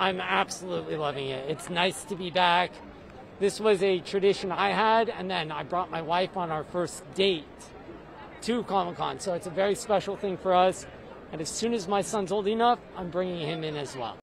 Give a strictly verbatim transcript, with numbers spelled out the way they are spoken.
I'm absolutely loving it. It's nice to be back. This was a tradition I had, and then I brought my wife on our first date to Comic-Con. So it's a very special thing for us. And as soon as my son's old enough, I'm bringing him in as well.